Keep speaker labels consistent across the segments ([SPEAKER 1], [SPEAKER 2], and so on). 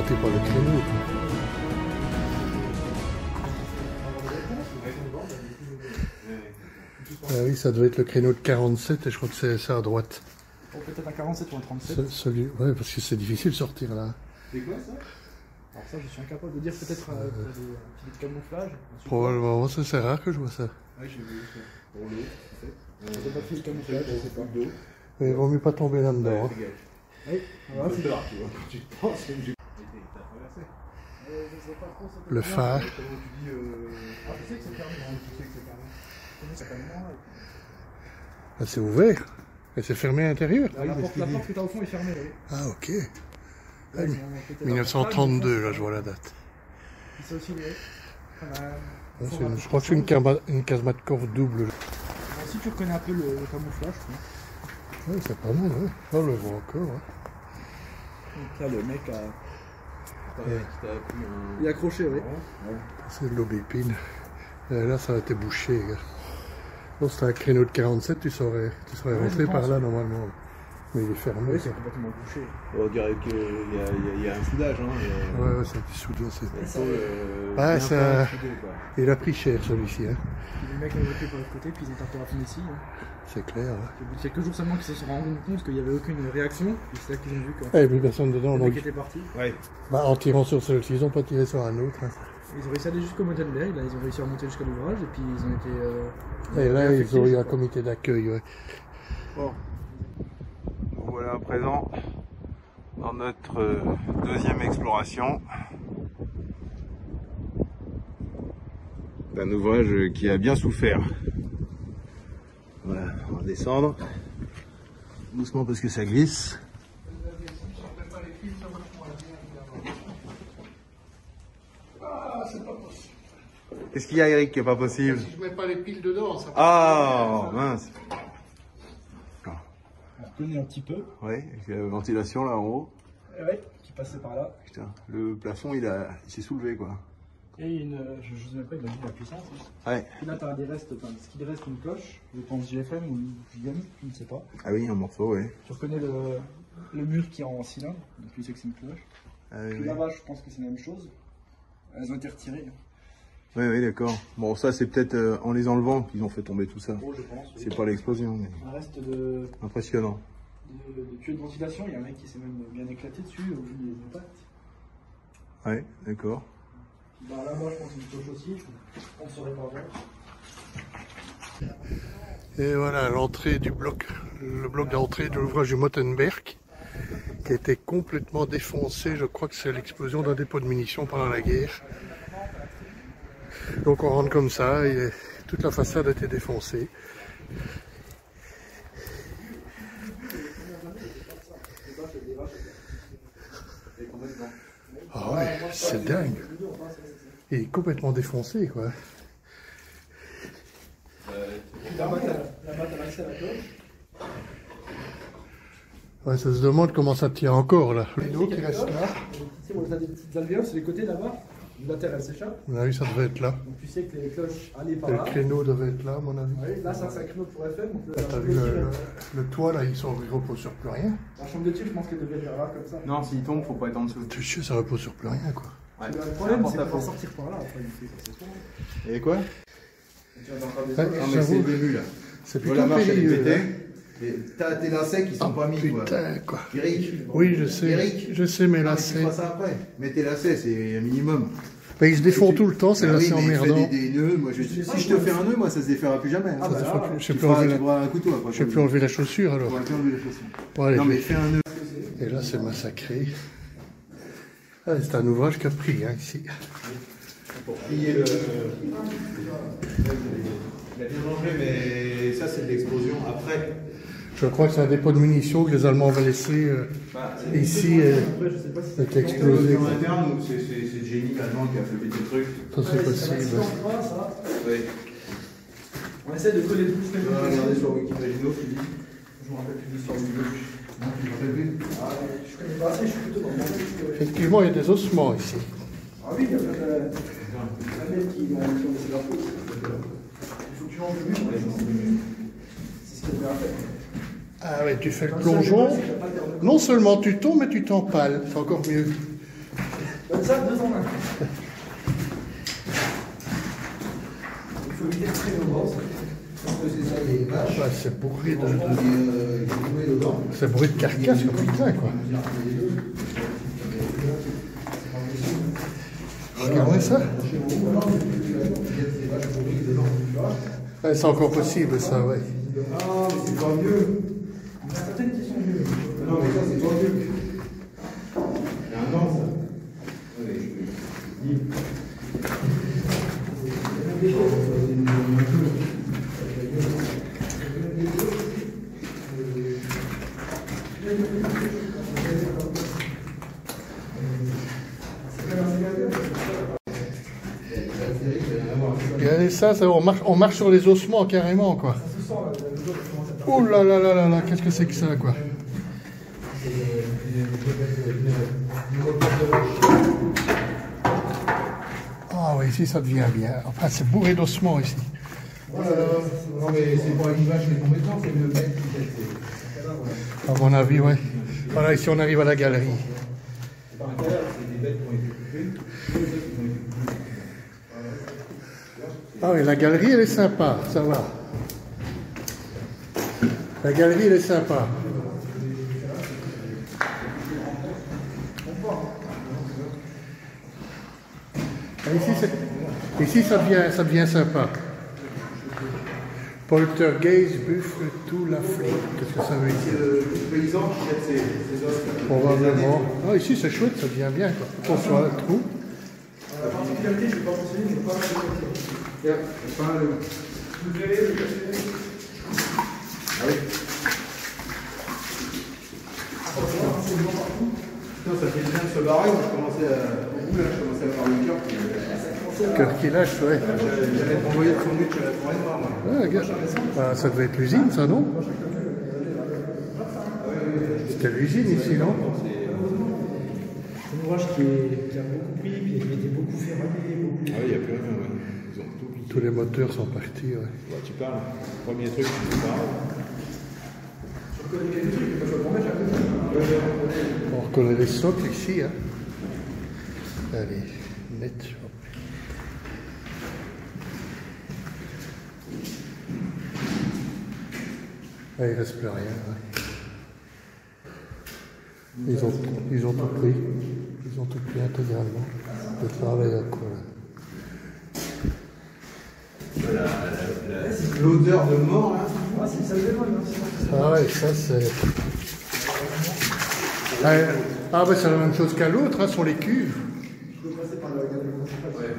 [SPEAKER 1] exploité par le créneau. Ah oui, ça devait être le créneau de 47 et je crois que c'est ça à droite.
[SPEAKER 2] Oh, peut-être un 47 ou un 37.
[SPEAKER 1] Celui... Ouais, parce que c'est difficile de sortir là.
[SPEAKER 2] C'est quoi ça? Alors ça, je suis incapable de dire, peut-être un petit camouflage.
[SPEAKER 1] Probablement, ça c'est rare que je vois ça.
[SPEAKER 2] Oui, j'ai vu ça. Pour l'eau, en fait. C'est pas fait le camouflage, je sais pas.
[SPEAKER 1] Mais il vaut mieux pas tomber là-dedans. Hein.
[SPEAKER 2] Oui, voilà, c'est ça.
[SPEAKER 3] Tu penses que j'ai
[SPEAKER 1] Le phare.
[SPEAKER 2] Ah, je sais que c'est fermé. Tu sais que c'est fermé. Ça fait moins.
[SPEAKER 1] Ah, c'est ouvert. Et c'est fermé à l'intérieur.
[SPEAKER 2] La porte qui est au fond est fermée, oui.
[SPEAKER 1] Ah, ok.
[SPEAKER 2] Là,
[SPEAKER 1] 1932, là, je vois la date.
[SPEAKER 2] Ça aussi, oui.
[SPEAKER 1] Je crois que c'est une casemate corps double.
[SPEAKER 2] Si tu reconnais un peu le camouflage,
[SPEAKER 1] Oui, c'est pas mal, oui. On le voit encore. Hein.
[SPEAKER 2] donc là, le mec a...
[SPEAKER 3] appris
[SPEAKER 2] Il est accroché, oui.
[SPEAKER 1] C'est de l'aubépine. Là, ça a été bouché. Bon, c'était un créneau de 47, tu serais rentré par là normalement. Mais il est fermé.
[SPEAKER 2] Oui, c'est complètement bouché.
[SPEAKER 3] On dirait qu'il y a un soudage. Hein,
[SPEAKER 1] ouais, c'est un petit soudage.
[SPEAKER 3] Ouais,
[SPEAKER 1] ça... Il a pris cher celui-ci. Hein.
[SPEAKER 2] Les mecs ont voté par l'autre côté, puis ils ont tapé la fenêtre ici. Hein.
[SPEAKER 1] C'est clair. Hein.
[SPEAKER 2] Il y a quelques jours seulement qu'ils se sont rendus compte qu'il n'y avait aucune réaction. Et c'est là qu'ils ont vu
[SPEAKER 1] il n'y avait plus personne dedans.
[SPEAKER 2] le
[SPEAKER 1] Donc...
[SPEAKER 2] mec était parti.
[SPEAKER 3] Ouais.
[SPEAKER 1] Bah, en tirant sur celui-ci, ils n'ont pas tiré sur un autre. Hein.
[SPEAKER 2] Ils ont réussi à aller jusqu'au Modenberg, là, ils ont réussi à remonter jusqu'à l'ouvrage, et puis ils ont été...
[SPEAKER 1] et là, ils ont eu un comité d'accueil. Ouais.
[SPEAKER 3] Bon. Voilà à présent dans notre deuxième exploration d'un ouvrage qui a bien souffert. Voilà, on va descendre doucement parce que ça glisse. Qu'est-ce qu'il y a, Eric, qui n'est pas possible?
[SPEAKER 1] Si je mets pas les piles dedans, ça...
[SPEAKER 3] Ah, mince.
[SPEAKER 2] On reconnaît un petit peu.
[SPEAKER 3] Oui, avec la ventilation là en haut.
[SPEAKER 2] Ouais, qui passait par là.
[SPEAKER 3] Putain, le plafond il s'est soulevé quoi.
[SPEAKER 2] Et une, je ne sais même pas, il a dit la puissance. Hein.
[SPEAKER 3] Ouais.
[SPEAKER 2] Et là, tu as des restes, ce qu'il reste une cloche, je pense GFM ou JM, je ne sais pas.
[SPEAKER 3] Ah oui, un morceau, oui.
[SPEAKER 2] Tu reconnais le mur qui est en cylindre, donc tu sais que c'est une cloche.
[SPEAKER 3] Ah, oui,
[SPEAKER 2] Puis
[SPEAKER 3] oui.
[SPEAKER 2] là-bas, je pense que c'est la même chose. Elles ont été retirées.
[SPEAKER 3] Oui, oui, d'accord. Bon, ça c'est peut-être en les enlevant qu'ils ont fait tomber tout ça.
[SPEAKER 2] Oh, je pense. Oui.
[SPEAKER 3] C'est pas l'explosion, mais
[SPEAKER 2] Un reste de
[SPEAKER 3] impressionnant.
[SPEAKER 2] tuyaux de ventilation, il y a un mec qui s'est même bien éclaté dessus au vu des impacts.
[SPEAKER 3] Ouais, d'accord.
[SPEAKER 2] Bah là, moi, je pense une cloche aussi, on ne saurait pas voir.
[SPEAKER 1] Et voilà l'entrée du bloc, le bloc d'entrée de l'ouvrage du Motenberg, qui a été complètement défoncé. Je crois que c'est l'explosion d'un dépôt de munitions pendant la guerre. Donc on rentre comme ça et toute la façade a été défoncée. Ah ouais, c'est dingue. Il est complètement défoncé quoi.
[SPEAKER 2] Là-bas, t'as l'accès à la cloche.
[SPEAKER 1] Ouais, ça se demande comment ça tient encore là. L'eau qui reste là.
[SPEAKER 2] Tu sais, on a des petites alvéoles sur les côtés là-bas. La terre, elle s'échappe.
[SPEAKER 1] À mon avis, ça devait être là.
[SPEAKER 2] Donc tu sais que les cloches allaient par
[SPEAKER 1] Et le
[SPEAKER 2] là.
[SPEAKER 1] créneau devait être là, à mon avis.
[SPEAKER 2] Oui, là, ça, c'est un créneau pour FM. Donc
[SPEAKER 1] T'as vu le toit là, il repose sur plus rien.
[SPEAKER 2] la chambre d'études, je pense qu'elle devait être là, comme ça.
[SPEAKER 3] Non, s'il tombe, faut pas être en dessous.
[SPEAKER 1] Tu sais, ça repose sur plus rien quoi.
[SPEAKER 3] Ouais.
[SPEAKER 2] Le problème, c'est de pouvoir sortir par là. Après, ça, c'est sûr.
[SPEAKER 3] Et quoi?
[SPEAKER 2] Tu vas dans des
[SPEAKER 1] Ouais,
[SPEAKER 2] autres.
[SPEAKER 3] Non, mais c'est le début là.
[SPEAKER 1] C'est
[SPEAKER 3] Tu vois la
[SPEAKER 1] plutôt
[SPEAKER 3] marche elle est
[SPEAKER 1] périlleux.
[SPEAKER 3] pétée.
[SPEAKER 1] Hein.
[SPEAKER 3] Et t'as tes lacets qui sont pas mis quoi.
[SPEAKER 1] Putain quoi.
[SPEAKER 3] Eric.
[SPEAKER 1] Oui, je sais.
[SPEAKER 3] Eric.
[SPEAKER 1] Je sais, mais
[SPEAKER 3] Ah,
[SPEAKER 1] là
[SPEAKER 3] mais tu
[SPEAKER 1] c'est.
[SPEAKER 3] feras ça après. Mais tes lacets, c'est un minimum.
[SPEAKER 1] Mais ils se défont tout le temps, c'est
[SPEAKER 3] Ah
[SPEAKER 1] là
[SPEAKER 3] oui,
[SPEAKER 1] c'est
[SPEAKER 3] mais fais
[SPEAKER 1] emmerdant.
[SPEAKER 3] des nœuds. Moi, si je te fais un nœud, moi ça se défera plus jamais. Hein.
[SPEAKER 2] Ah, bah, là,
[SPEAKER 1] Je sais
[SPEAKER 3] Tu
[SPEAKER 1] plus enlever
[SPEAKER 3] feras un couteau après.
[SPEAKER 1] je sais plus enlever la chaussure
[SPEAKER 3] Tu
[SPEAKER 1] alors.
[SPEAKER 3] pourras plus enlever les chaussures.
[SPEAKER 1] Bon, allez,
[SPEAKER 3] Non,
[SPEAKER 1] je
[SPEAKER 3] mais
[SPEAKER 1] vais-
[SPEAKER 3] fais un nœud.
[SPEAKER 1] Et là c'est massacré. Ah, c'est un ouvrage qui a pris hein, ici.
[SPEAKER 3] Pour plier le. Il a bien mangé, mais ça c'est de l'explosion après.
[SPEAKER 1] Je crois que c'est un dépôt de munitions que les Allemands avaient laissé ici
[SPEAKER 2] Après, je sais pas si
[SPEAKER 1] et qui a explosé.
[SPEAKER 3] En interne, ou c'est le génie allemand qui a fait péter le truc.
[SPEAKER 1] Ça c'est possible.
[SPEAKER 2] Si on croit, ça,
[SPEAKER 3] Oui.
[SPEAKER 2] on essaie de coller tout ce que
[SPEAKER 3] Regardez sur Wikipédia, tu dis.
[SPEAKER 2] Je me rappelle plus de l'histoire du jeu.
[SPEAKER 3] Non, tu te rappelles plus.
[SPEAKER 2] Ah, je connais pas assez, je suis plutôt dans le monde.
[SPEAKER 1] Effectivement, il y a des ossements ici.
[SPEAKER 2] Ah oui, il y a plein de mecs qui ont laissé leur faute. Il faut que tu lances le mur. C'est ce qu'il y a à faire.
[SPEAKER 1] Ah ouais, tu fais le plongeon. Non seulement tu tombes, mais tu t'empales. C'est encore mieux.
[SPEAKER 2] ça, 2 en 1. Il faut éviter de traîner au bord. C'est ça, les vaches.
[SPEAKER 1] Ouais, c'est bourré de...
[SPEAKER 2] dedans.
[SPEAKER 1] C'est bourré de carcasse, comme putain, quoi. Regardez ça. Ouais, c'est encore possible, ça, ouais.
[SPEAKER 2] Ah, mais c'est pas mieux. Il y en a certaines qui sont mieux. Non, mais ça, c'est pas mieux. Il y a un an, ça.
[SPEAKER 1] Regardez ça, on marche sur les ossements carrément, quoi. Oh là là là là là, qu'est-ce que c'est que ça, quoi. Ah oui, ici ça devient bien. Enfin, c'est bourré d'ossements ici.
[SPEAKER 2] Voilà. Non, mais c'est pas une vache qui est tombée dedans, c'est le mec qui
[SPEAKER 1] À mon avis, ouais. Voilà, ici on arrive à la galerie. Ah oui, la galerie elle est sympa, ça va. La galerie elle est sympa. Ici ça devient sympa. Poltergeist, buffle, tout la flic. Qu'est-ce que ça veut dire?
[SPEAKER 2] le paysan qui jette ses os.
[SPEAKER 1] Probablement. Ah, ici c'est chouette, ça devient bien, quoi. Attention à le trou.
[SPEAKER 2] La particularité, je ne vais pas mentionner, c'est pas le vous verrez le casser.
[SPEAKER 3] Ah oui.
[SPEAKER 2] Putain, ça fait bien de se barrer. Moi, je commençais à avoir le cœur.
[SPEAKER 1] Cœur qui lâche, ouais.
[SPEAKER 2] J'allais t'envoyer le sandwich à la forêt noire, moi.
[SPEAKER 1] Ah, regarde. Ah, ça devait être l'usine, ça, non? C'était l'usine ici, non?
[SPEAKER 2] C'est un ouvrage qui a beaucoup pris, puis qui a été beaucoup ferraillé.
[SPEAKER 3] Ah oui, il n'y a plus rien, ouais. Ils ont tout piqué.
[SPEAKER 1] Tous les moteurs sont partis, ouais.
[SPEAKER 3] Ouais, tu parles. Premier truc, tu parles.
[SPEAKER 2] Je reconnais quelques trucs, mais je vais mettre la
[SPEAKER 1] On reconnaît les socles ici, hein. Allez, net. Hop. Ah, il ne reste plus rien. Ouais. Ils ont tout pris. Ils ont tout pris intégralement. Le travail à quoi là.
[SPEAKER 2] l'odeur de mort, là. Ah, c'est ça,
[SPEAKER 1] Ah ouais, ça c'est... Ah ben c'est la même chose qu'à l'autre, hein, sont les cuves.
[SPEAKER 2] Je peux passer par la galerie principale.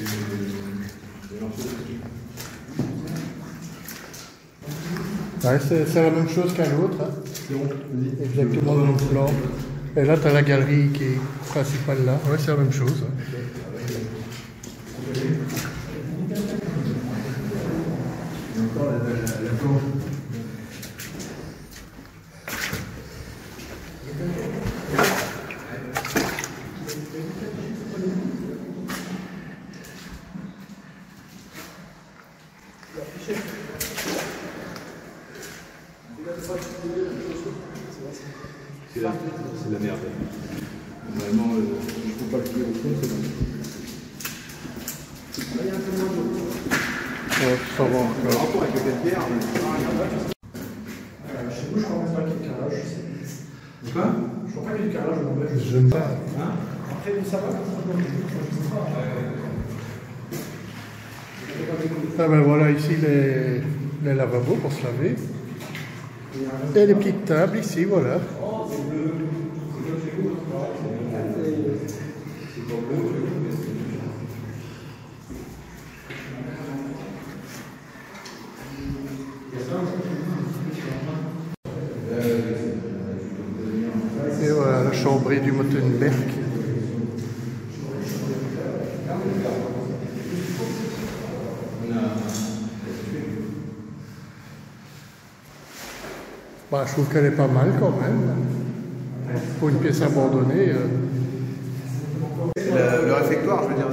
[SPEAKER 1] Ouais, c'est la même chose qu'à l'autre. Hein. Exactement le même plan. Et là, tu as la galerie qui est principale là. Ouais, c'est la même chose. Hein.
[SPEAKER 3] C'est de la merde. Normalement, je ne peux pas le plier au fond, c'est bon.
[SPEAKER 1] Ouais, ça va
[SPEAKER 3] Le
[SPEAKER 1] encore.
[SPEAKER 3] rapport avec le calcaire,
[SPEAKER 2] Chez nous, je crois même pas qu'il y ait de carrelage.
[SPEAKER 3] quoi?
[SPEAKER 2] Je crois pas qu'il y ait de carrelage, mais
[SPEAKER 1] Je ne pas.
[SPEAKER 2] après, ça va,
[SPEAKER 1] Ah ben voilà, ici les lavabos pour se laver. Et les petites tables ici, voilà. Et voilà, la chambrée du Mottenberg. Bah, je trouve qu'elle est pas mal quand même. Pour une pièce abandonnée.
[SPEAKER 3] Le réfectoire, je veux dire.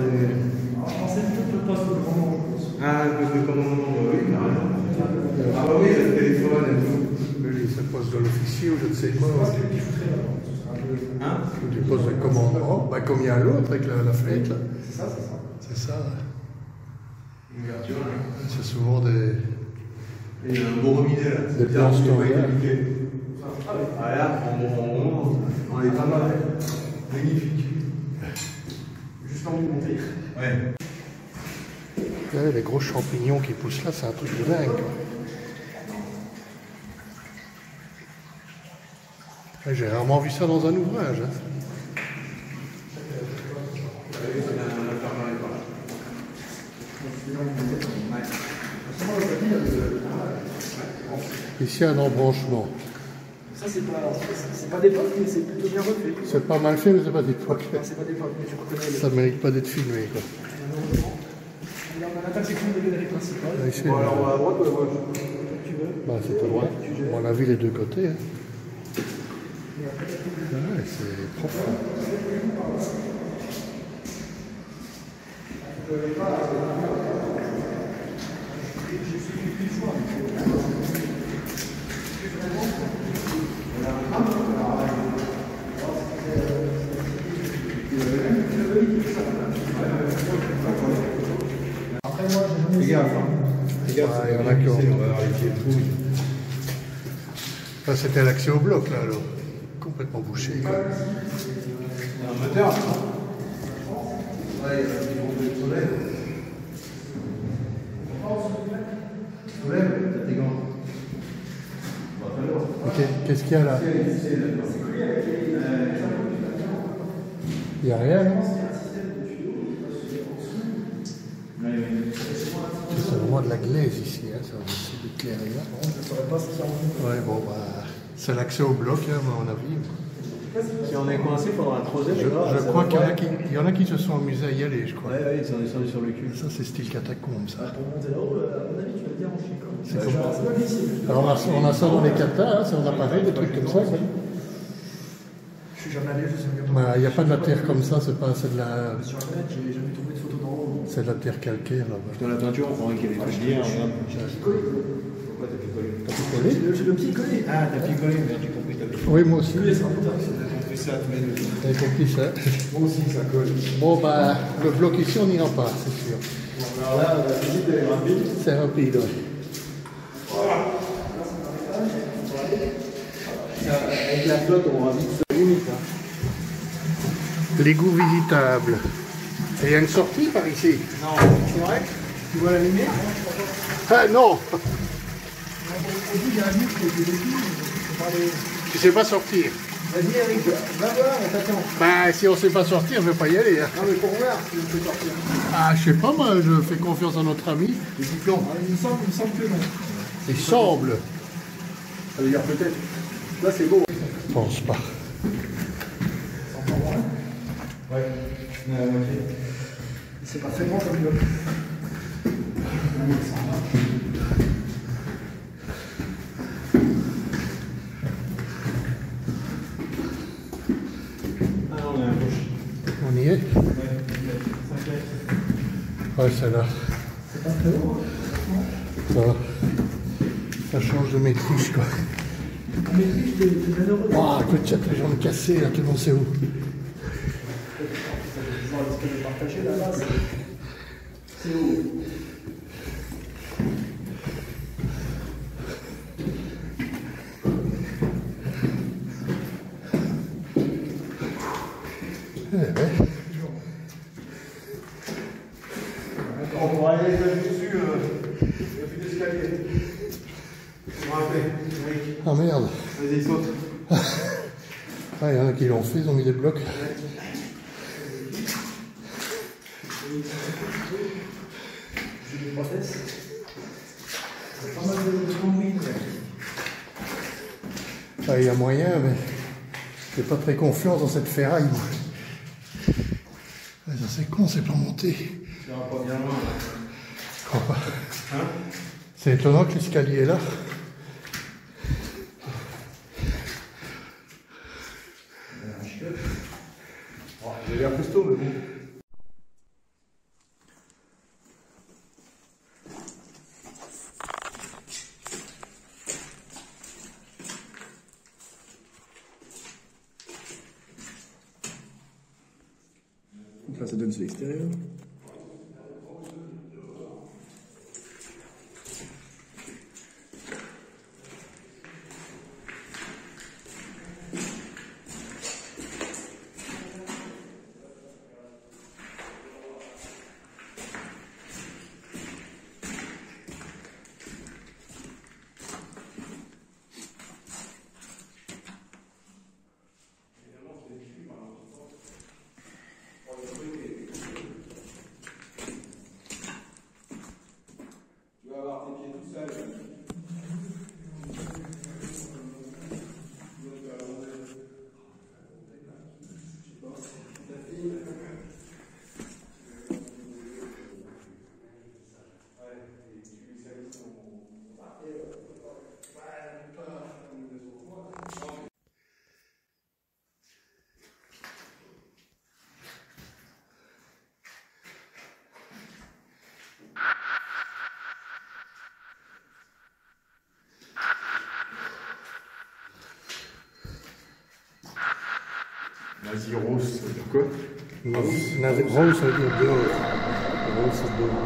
[SPEAKER 3] Ah, le poste de commandement, oui, carrément. Ah, bah oui, le téléphone et tout.
[SPEAKER 1] C'est le poste de l'officier ou je ne sais quoi.
[SPEAKER 3] Hein?
[SPEAKER 1] Du poste de commandement, bah, comme il y a l'autre avec la fenêtre. Là.
[SPEAKER 2] C'est ça, c'est ça.
[SPEAKER 1] C'est ça.
[SPEAKER 3] Une ouverture, là.
[SPEAKER 1] C'est souvent des.
[SPEAKER 3] Et il y a un beau robinet là.
[SPEAKER 1] Des plans standards.
[SPEAKER 3] Ah là, on est pas mal. Magnifique.
[SPEAKER 2] Juste envie de monter.
[SPEAKER 3] Ouais.
[SPEAKER 1] Regardez les gros champignons qui poussent là, c'est un truc de dingue. Quoi. Ouais, j'ai rarement vu ça dans un ouvrage. Hein. Ici, un embranchement.
[SPEAKER 2] Ça, c'est pas d'époque, mais c'est plutôt bien refait.
[SPEAKER 1] C'est pas mal fait, mais c'est pas d'époque.
[SPEAKER 2] Non, c'est pas d'époque, mais tu reconnais.
[SPEAKER 1] Ça ne mérite pas d'être filmé. Quoi.
[SPEAKER 2] On a l'intersection de la galerie principale.
[SPEAKER 1] Ouais, ici,
[SPEAKER 3] Bon, alors on va à droite ou à gauche?
[SPEAKER 2] Tu veux?
[SPEAKER 1] bah, c'est à droite. On a vu les deux côtés. Hein. Ouais, c'est propre.
[SPEAKER 3] Fais gaffe, hein. Fais gaffe,
[SPEAKER 1] Ah, il y en a qui ont.
[SPEAKER 3] on va avoir les pieds troués.
[SPEAKER 1] Ça, c'était l'accès au bloc, là, alors. Complètement bouché. Quoi.
[SPEAKER 3] Il y a un moteur, là. Ouais, il y a un petit groupe de soleil. Soleil, t'as tes gants.
[SPEAKER 1] Ok, qu'est-ce qu'il y a là? Il n'y a rien, non? C'est vraiment de la glaise ici, hein. C'est du clair là. Ouais, bon, bah, c'est l'accès au bloc, hein, à mon avis.
[SPEAKER 3] Si on est coincé, il faudra un troisième.
[SPEAKER 1] Je crois qu'il y en a qui se sont amusés à y aller, je crois.
[SPEAKER 3] Ouais, ils sont descendus sur le cul.
[SPEAKER 1] Ça, c'est style catacombe, ça.
[SPEAKER 2] Pour monter là-haut, à mon avis, tu vas te déranger quand même.
[SPEAKER 1] C'est pas difficile. Alors, on a ça dans les catas, hein, c'est en appareil, des trucs comme ça. Quoi.
[SPEAKER 2] Je suis jamais allé, je sais mieux.
[SPEAKER 1] Bah, il n'y a pas de la terre comme ça, c'est de la.
[SPEAKER 2] Sur Internet, j'ai jamais trouvé de photo d'en haut.
[SPEAKER 1] C'est de la terre calcaire là-bas.
[SPEAKER 3] Dans la peinture, on croirait qu'il y avait des liens. Pourquoi t'as picolé?
[SPEAKER 1] T'as picolé?
[SPEAKER 2] J'ai le pied collé.
[SPEAKER 3] Ah, t'as picolé, mais j'ai compris ta picolé.
[SPEAKER 1] Oui, moi aussi.
[SPEAKER 2] Oui, c'est un peu tard.
[SPEAKER 3] T'as compris ça, tous les deux.
[SPEAKER 1] T'avais compris ça.
[SPEAKER 3] Moi aussi, ça colle.
[SPEAKER 1] Bon, bah, le bloc ici, on n'ira pas, c'est sûr.
[SPEAKER 3] Bon, alors là, la visite, elle est rapide.
[SPEAKER 1] C'est rapide, ouais.
[SPEAKER 3] Avec la flotte, on va vite se limite. Hein.
[SPEAKER 1] L'égout visitable. Et il y a une sortie par ici.
[SPEAKER 3] Non, c'est vrai? Tu vois la lumière?
[SPEAKER 1] Ah non!
[SPEAKER 2] Il y a un mur qui a été vécu, on parlait.
[SPEAKER 1] Tu sais pas sortir.
[SPEAKER 2] Vas-y, Eric, va voir, on t'attend.
[SPEAKER 1] Bah, si on sait pas sortir, on ne veut pas y aller. Hein.
[SPEAKER 2] Non, mais pour voir si on peut sortir.
[SPEAKER 1] Ah, je sais pas, moi, je fais confiance à notre ami.
[SPEAKER 3] Les diplômes.
[SPEAKER 2] Ah, il me semble que non.
[SPEAKER 1] Il semble.
[SPEAKER 3] Ça veut dire peut-être. Là, c'est beau.
[SPEAKER 1] Je pense pas.
[SPEAKER 2] C'est encore loin.
[SPEAKER 3] Ouais. À la moitié.
[SPEAKER 2] C'est pas très grand comme bloc.
[SPEAKER 3] Ah non, on est à gauche.
[SPEAKER 1] On y est?
[SPEAKER 3] Ouais, 5 mètres.
[SPEAKER 1] Ouais, c'est là.
[SPEAKER 2] C'est pas très haut.
[SPEAKER 1] Ça va. Ça change de maîtrise, quoi.
[SPEAKER 2] Mais lui, t'es malheureux.
[SPEAKER 1] Oh, écoute, il y a les jambes cassées, là, tout le monde sait où.
[SPEAKER 2] Partagé là-bas, c'est où?
[SPEAKER 1] Eh ben.
[SPEAKER 3] On pourra aller dessus, il n'y a plus d'escalier. Je me rappelle, Eric.
[SPEAKER 1] Ah merde.
[SPEAKER 3] Vas-y, saute.
[SPEAKER 1] Ah, il y en a qui l'ont fait, ils ont mis des blocs.
[SPEAKER 2] J'ai des prothèses. C'est pas mal de conduite.
[SPEAKER 1] Ah, il y a moyen, mais j'ai pas très confiance dans cette ferraille, moi. Ah, ça c'est con, c'est pas monté.
[SPEAKER 3] Tu n'iras pas bien loin.
[SPEAKER 1] Je crois pas.
[SPEAKER 3] Hein?
[SPEAKER 1] C'est étonnant que l'escalier est là.
[SPEAKER 3] J'ai l'air costaud, mais bon.
[SPEAKER 2] Donc là, ça donne sur l'extérieur.
[SPEAKER 3] Nazi rose, ça veut dire quoi?
[SPEAKER 1] Rose, ça veut dire dehors. Rose, c'est dehors.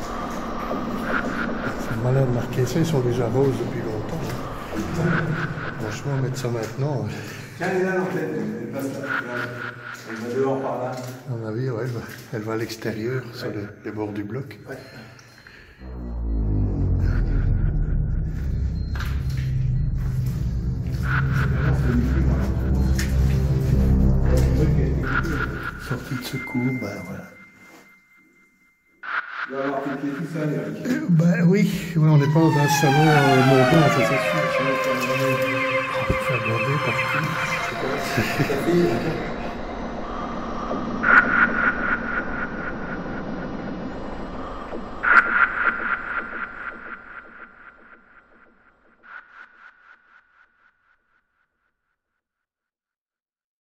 [SPEAKER 1] C'est malin de marquer ça, ils sont déjà roses depuis longtemps. Franchement, mettre ça maintenant.
[SPEAKER 3] Tiens, elle est là, en fait. Elle passe là. Elle va dehors par là.
[SPEAKER 1] À mon avis, ouais, elle va à l'extérieur, sur les bords du bloc.
[SPEAKER 3] Ouais.
[SPEAKER 1] Sortie de secours, ben voilà.
[SPEAKER 3] Il va avoir tes pieds tout sales, Eric.
[SPEAKER 1] Ben oui, on n'est pas dans un salon mondain, ça c'est sûr. On va faire bander partout.
[SPEAKER 3] Ta fille,